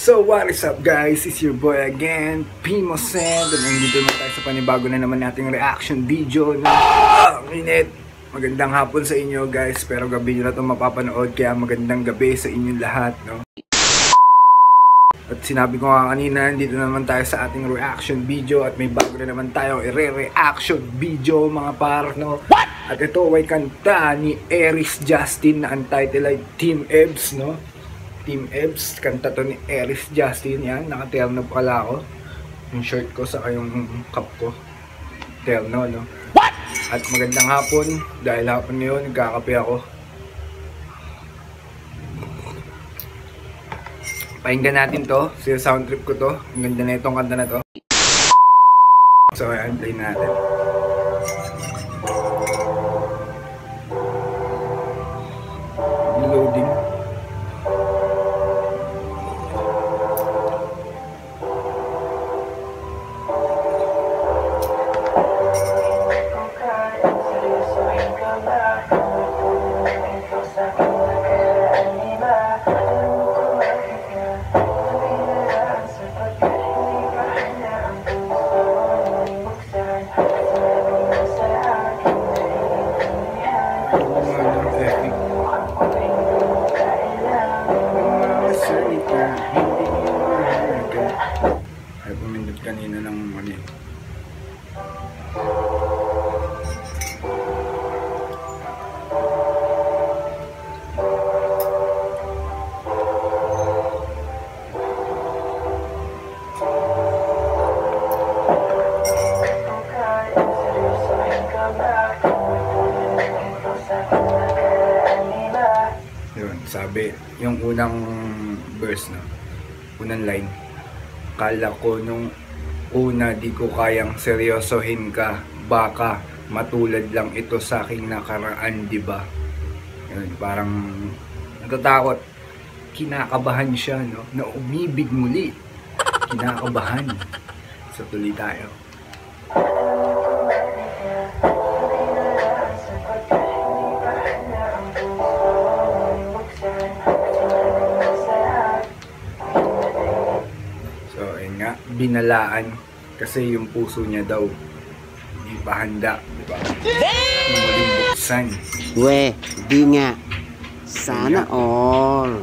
So what is up guys, it's your boy again, Pimosend. At nandito na tayo sa panibago na naman nating reaction video na minute. Magandang hapon sa inyo guys, pero gabi nyo na ito mapapanood, kaya magandang gabi sa inyong lahat, no? At sinabi ko nga kanina, dito naman tayo sa ating reaction video at may bago na naman tayo i-reaction video mga par, no? What? At ito ay kanta ni Eris Justin na untitled ay Team Ebs, no? Team Ebs, kanta to ni Eris Justin, yan, naka-terno pala ako. Yung shirt ko sa yung cup ko, terno, no? What? At magandang hapon, dahil hapon ngayon, nagkakape ako. Pakinggan natin to, sa sound trip ko to, ang ganda na itong kanta na to. So, ayan, play natin. Loading. Ay, pumindot kanina ng mali. Yun, sabi, yung unang verse na, unang line. Kala ko nung una di ko kayang seryosohin ka, baka matulad lang ito sa aking nakaraan, di ba? Yun, parang natatakot, kinakabahan siya, no? Na umibig muli, kinakabahan. So tuloy tayo. Binalaan kasi yung puso niya daw hindi pa handa, di ba? Yung muling buksan. We, di nga. Sana all.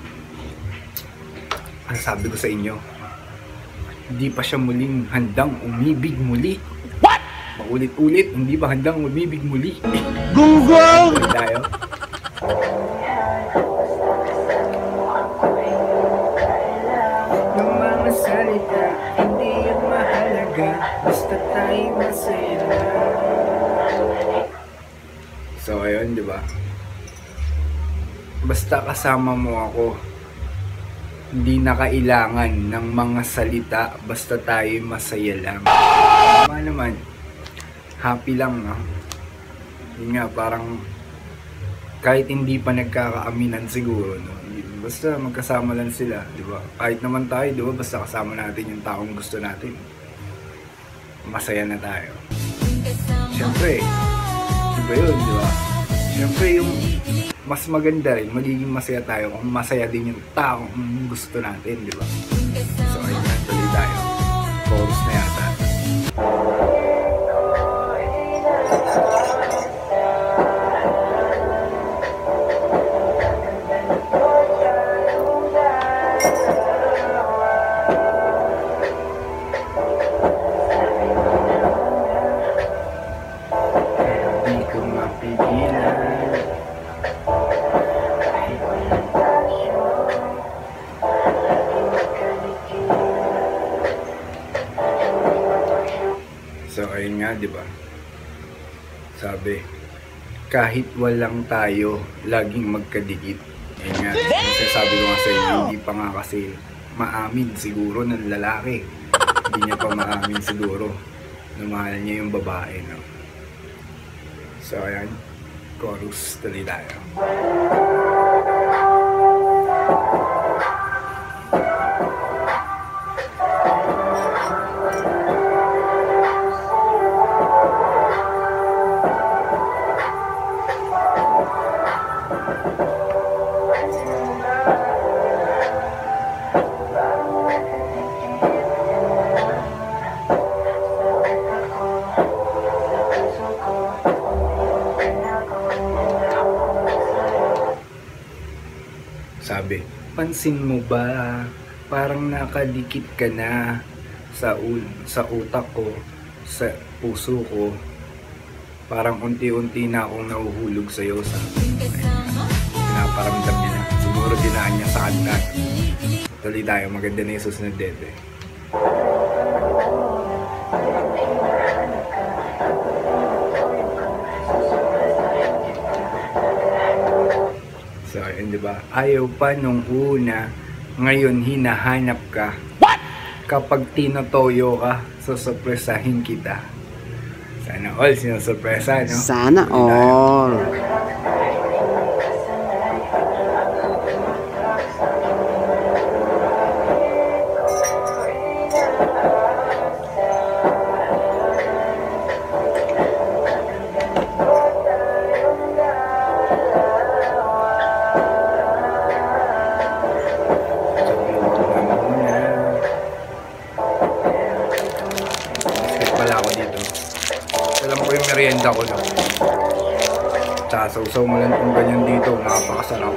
Ang sabi ko sa inyo, hindi pa siya muling handang umibig muli. What? Paulit-ulit, hindi pa handang umibig muli. Gunggong! Tayo. Yung mga salita, hindi yung mahalaga, basta tayo masaya. So ayun, di ba? Basta kasama mo ako, hindi na kailangan ng mga salita, basta tayo masaya lang. Tama naman, happy lang, no? Yun nga, parang kahit hindi pa nagkakaaminan siguro, no? Basta magkasama lang sila, di ba? Kahit naman tayo, di ba? Basta kasama natin yung taong gusto natin, masaya na tayo. Siyempre, iba yun, di ba? Siyempre, yung mas maganda rin, magiging masaya tayo kung masaya din yung taong gusto natin, di ba? So, ayun na, tuloy tayo. Chorus na yata. So ayun nga, di ba? Sabi, kahit walang tayo, laging magkadikit. Ayun nga, kasi sabi ko nga sa inyo, hindi pa nga kasi maamin siguro ng lalaki. Hindi niya pa maamin siguro na mahal niya yung babae, no? So ayan, chorus, tuloy tayo. Sabi, pansin mo ba, parang nakadikit ka na sa utak ko, sa puso ko. Parang unti-unti na akong nahuhulog sa'yo. Pinaparamdam niya na. Siguro dinaan niya sa kanta. Tuloy tayo, maganda na yung susunod dito eh. So, yun diba? Ayaw pa nung una, ngayon hinahanap ka. What? Kapag tinotoyo ka, susurpresahin kita. Sana all sinusurpresa, no? Sana all. Alam ko yung merienda ko na. Tsaka sausaw mo lang kung ganyan dito. Nakapakasarap.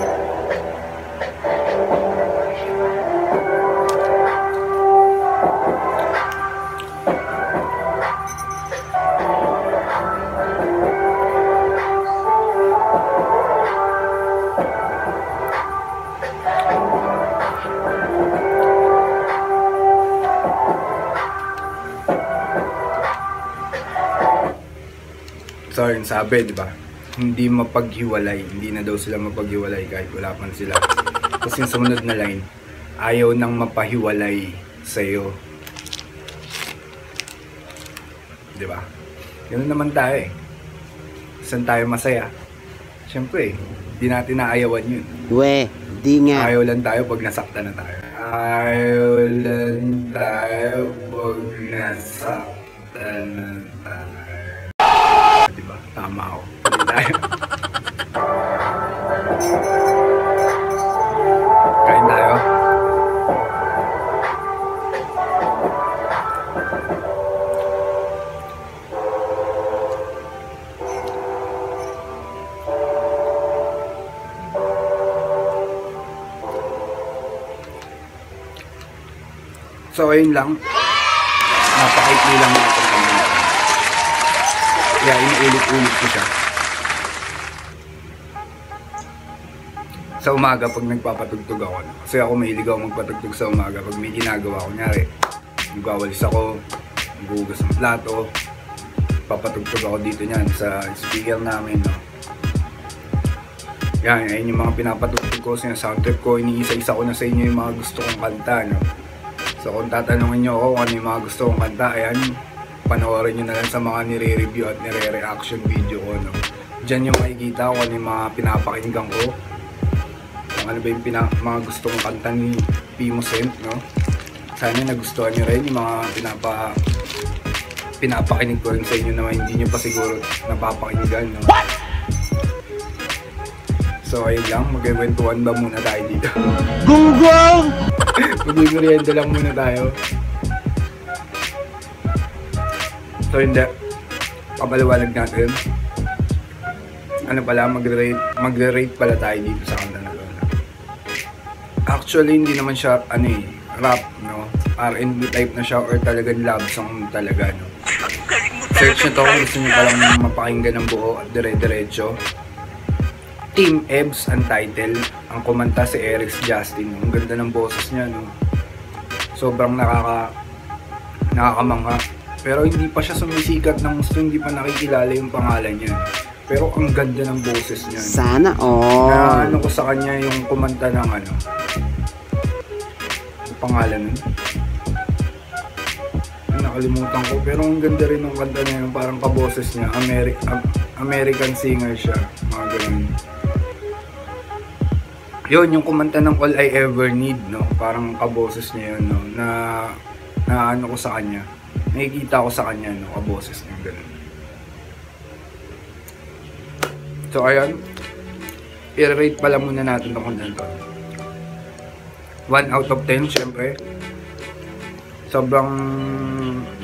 So yun sabi, di ba? Hindi mapaghiwalay. Hindi na daw sila mapaghiwalay kahit wala pa sila. Tapos yung sumunod na line, ayaw nang mapahiwalay sa'yo. Di ba? Ganun naman tayo eh. Saan tayo masaya? Siyempre, hindi natin naayawan yun. We, di nga. Ayaw lang tayo pag nasaktan na tayo. Ayaw lang tayo pag nasaktan na tayo. Diba? Tama ako. Hindi tayo. Kain tayo. So ayun lang. Napakaikli lang natin. Kaya inuulit-ulit ko siya. Sa umaga pag nagpapatugtog ako. Kasi ako mahilig ako magpatugtog sa umaga. Pag may ginagawa, kunyari, nagwawalis ako, naghuhugas ng plato, papatugtog ako dito niyan sa speaker namin. No? Yan yung mga pinapatugtog ko sa soundtrip ko. Iniisa-isa ko na sa inyo yung mga gusto kong kanta. No? So kung tatanungin nyo ako kung ano yung mga gusto kong kanta, ayan, panoorin nyo na lang sa mga nire-review at nire-reaction video ko, no? Diyan yung makikita ko ano yung mga pinapakinggan ko. Kung ano ba yung mga gusto kong kanta ni Pimosent, no? Sana nagustuhan nyo rin yung mga pinapakinig ko rin sa inyo na hindi nyo pa siguro napapakinggan, no? So ayun lang, mag-eventuhan ba muna tayo dito? Gunggong! Mag-merienda lang muna tayo. So hindi, papaliwanag natin. Ano pala, magre-rate pala tayo dito sa kanta na to. Actually, hindi naman siya, rap, no? R&B type na siya or talagang love song talaga, no? Search nyo to kung gusto nyo palang mapakinggan ng buo at dire-diretso. Team Ebs ang title. Ang kumanta si Eric Justin. Ang ganda ng boses niya, no? Sobrang nakakamangha. Pero hindi pa siya sumisikat ng gusto, hindi pa nakikilala yung pangalan niya. Pero ang ganda ng boses niya. Sana all. Na ko sa kanya yung kumanta ng yung pangalan nun. Nakalimutan ko. Pero ang ganda rin ng kanta niya, yung parang kaboses niya. American singer siya. Mga ganun. Yun, yung kumanta ng All I Ever Need, no? Parang kaboses niya yun, no? Na ko sa kanya. Nakikita ko sa kanya, no, kaboses niya, ganun. So, ayan. I-rate pala muna natin itong content to. 1 out of 10, syempre. Sobrang...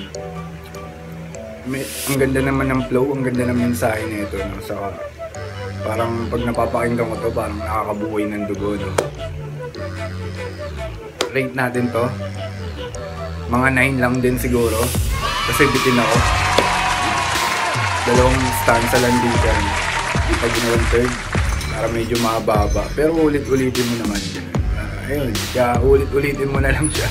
ang ganda naman ng flow, ang ganda ng mensahe nito, no? So, Parang pag napapakinggan ko to, parang nakakabuhay ng dugo, no? Rate natin to. Mga 9 lang din siguro. Kasi bitin ako. Dalawang stanza lang din dyan. Di pa ginawang third. Para medyo mababa. Pero ulit-ulitin mo naman. Ayun, kaya ulit-ulitin mo na lang siya.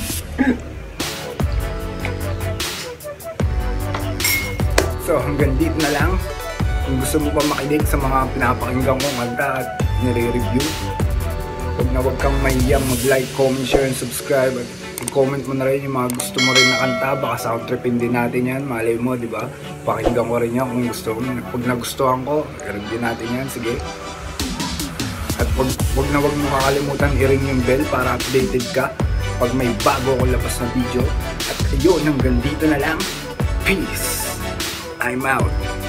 So hanggang dito na lang. Kung gusto mo pa makinig sa mga pinapakinggan kong kanta at nire-review, huwag kang mahiyang mag-like, comment, share, and subscribe. At i-comment mo na rin yung mga gusto mo rin na kanta. Baka soundtrippin din natin yan. Malay mo, di ba? Pakinggan ko rin yan kung gusto mo. Pag nagustuhan ko, i-review natin yan. Sige. At wag mo kakalimutan i-ring yung bell para updated ka pag may bago akong labas na video. At ayun, hanggang dito na lang. Peace! I'm out.